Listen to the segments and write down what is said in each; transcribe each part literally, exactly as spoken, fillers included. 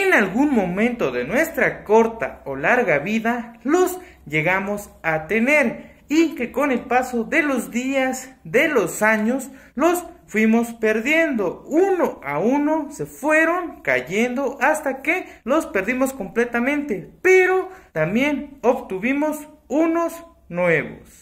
en algún momento de nuestra corta o larga vida los llegamos a tener y que con el paso de los días, de los años, los fuimos perdiendo. Uno a uno se fueron cayendo hasta que los perdimos completamente, pero también obtuvimos unos nuevos.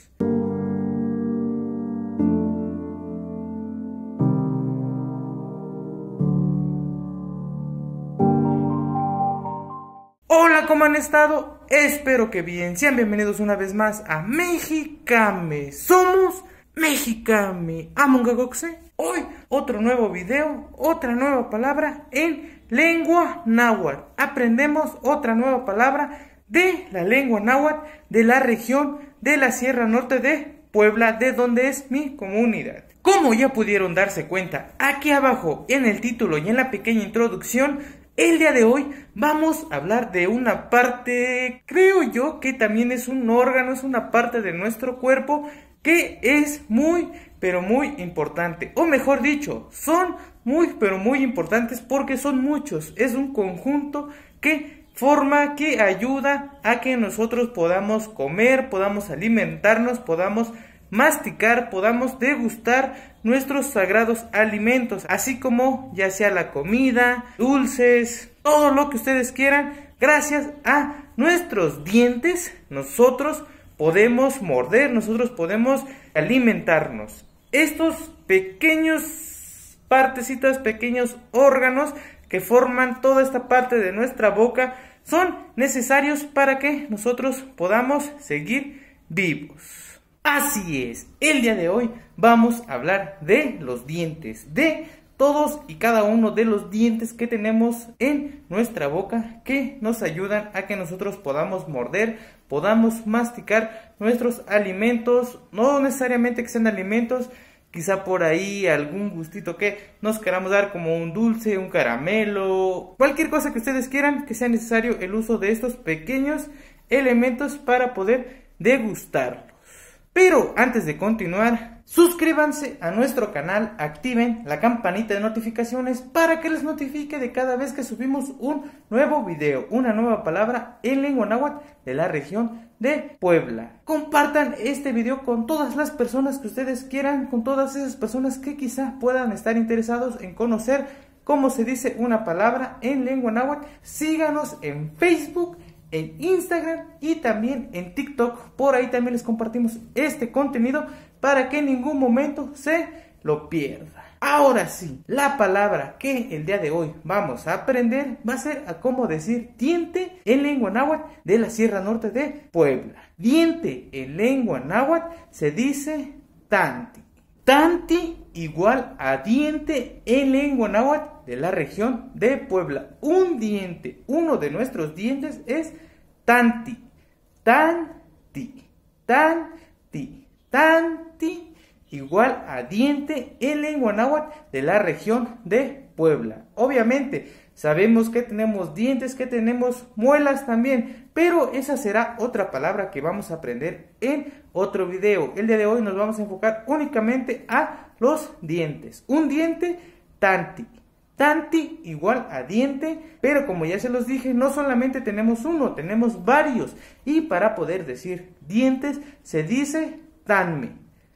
Hola, ¿cómo han estado? Espero que bien. Sean bienvenidos una vez más a Mexicame. Somos Mexicame. Amongagoxe. Hoy otro nuevo video, otra nueva palabra en lengua náhuatl. Aprendemos otra nueva palabra de la lengua náhuatl de la región de la Sierra Norte de Puebla, de donde es mi comunidad. Como ya pudieron darse cuenta, aquí abajo en el título y en la pequeña introducción, el día de hoy vamos a hablar de una parte, creo yo que también es un órgano, es una parte de nuestro cuerpo que es muy, pero muy importante. O mejor dicho, son muy, pero muy importantes porque son muchos. Es un conjunto que forma, que ayuda a que nosotros podamos comer, podamos alimentarnos, podamos masticar, podamos degustar nuestros sagrados alimentos, así como ya sea la comida, dulces, todo lo que ustedes quieran. Gracias a nuestros dientes nosotros podemos morder, nosotros podemos alimentarnos. Estos pequeños partecitas, pequeños órganos que forman toda esta parte de nuestra boca son necesarios para que nosotros podamos seguir vivos. Así es, el día de hoy vamos a hablar de los dientes, de todos y cada uno de los dientes que tenemos en nuestra boca que nos ayudan a que nosotros podamos morder, podamos masticar nuestros alimentos, no necesariamente que sean alimentos, quizá por ahí algún gustito que nos queramos dar como un dulce, un caramelo, cualquier cosa que ustedes quieran, que sea necesario el uso de estos pequeños elementos para poder degustarlos. Pero antes de continuar, suscríbanse a nuestro canal, activen la campanita de notificaciones para que les notifique de cada vez que subimos un nuevo video, una nueva palabra en lengua náhuatl de la región de Puebla. Compartan este video con todas las personas que ustedes quieran, con todas esas personas que quizá puedan estar interesados en conocer cómo se dice una palabra en lengua náhuatl. Síganos en Facebook, en Instagram y también en TikTok. Por ahí también les compartimos este contenido para que en ningún momento se lo pierda. Ahora sí, la palabra que el día de hoy vamos a aprender va a ser a cómo decir diente en lengua náhuatl de la Sierra Norte de Puebla. Diente en lengua náhuatl se dice tanti. Tanti igual a diente en lengua náhuatl de la región de Puebla. Un diente, uno de nuestros dientes es tanti. Tanti, tanti, tanti igual a diente en lengua náhuatl de la región de Puebla. Obviamente sabemos que tenemos dientes, que tenemos muelas también, pero esa será otra palabra que vamos a aprender en otro video. El día de hoy nos vamos a enfocar únicamente a los dientes. Un diente, tanti. Tanti igual a diente, pero como ya se los dije, no solamente tenemos uno, tenemos varios. Y para poder decir dientes se dice tanme.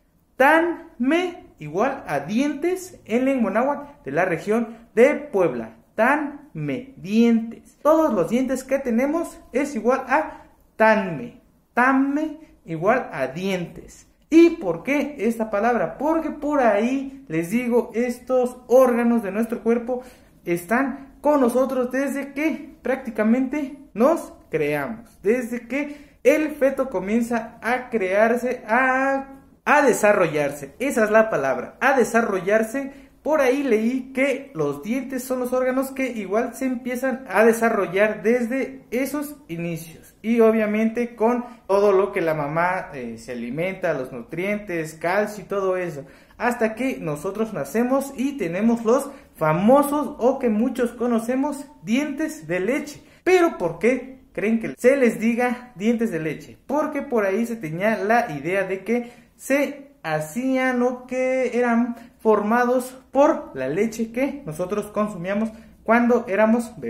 Tanme igual a dientes en lengua náhuatl de la región de Puebla. Tanme, dientes. Todos los dientes que tenemos es igual a tanme. Tanme igual a dientes. ¿Y por qué esta palabra? Porque por ahí les digo, estos órganos de nuestro cuerpo están con nosotros desde que prácticamente nos creamos. Desde que el feto comienza a crearse, a, a desarrollarse. Esa es la palabra, a desarrollarse. Por ahí leí que los dientes son los órganos que igual se empiezan a desarrollar desde esos inicios. Y obviamente con todo lo que la mamá eh, se alimenta, los nutrientes, calcio y todo eso. Hasta que nosotros nacemos y tenemos los famosos o que muchos conocemos dientes de leche. Pero ¿por qué creen que se les diga dientes de leche? Porque por ahí se tenía la idea de que se hacían o que eran formados por la leche que nosotros consumíamos cuando éramos bebés.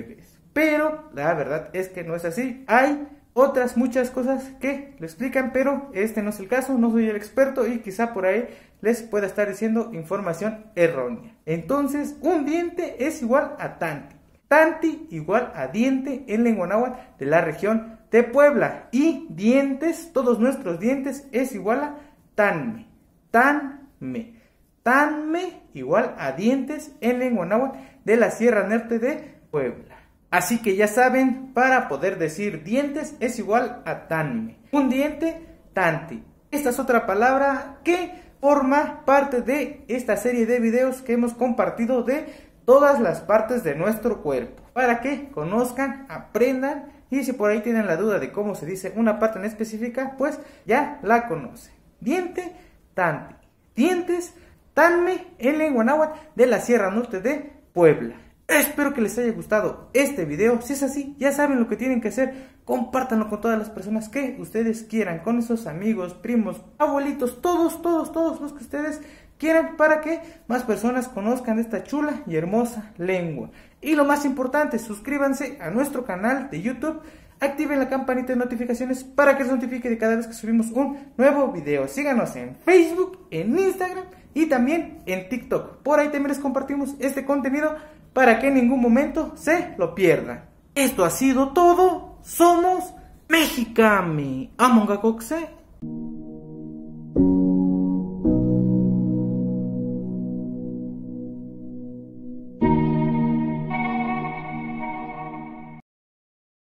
pero la verdad es que no es así. Hay otras muchas cosas que lo explican, pero este no es el caso, no soy el experto y quizá por ahí les pueda estar diciendo información errónea. Entonces, un diente es igual a tanti. Tanti igual a diente en lengua náhuatl de la región de Puebla. Y dientes, todos nuestros dientes, es igual a tanme. Tanme. Tanme igual a dientes en lengua náhuatl de la Sierra Norte de Puebla. Así que ya saben, para poder decir dientes es igual a tanme. Un diente, tanti. Esta es otra palabra que forma parte de esta serie de videos que hemos compartido de todas las partes de nuestro cuerpo, para que conozcan, aprendan, y si por ahí tienen la duda de cómo se dice una parte en específica, pues ya la conocen. Diente, tanti. Dientes, tanme en lengua náhuatl de la Sierra Norte de Puebla. Espero que les haya gustado este video. Si es así, ya saben lo que tienen que hacer. Compártanlo con todas las personas que ustedes quieran, con esos amigos, primos, abuelitos, todos, todos, todos los que ustedes quieran, para que más personas conozcan esta chula y hermosa lengua. Y lo más importante, suscríbanse a nuestro canal de YouTube, activen la campanita de notificaciones para que les notifique de cada vez que subimos un nuevo video. Síganos en Facebook, en Instagram y también en TikTok. Por ahí también les compartimos este contenido para que en ningún momento se lo pierdan. Esto ha sido todo. Somos Mexicame. Amongacoxe.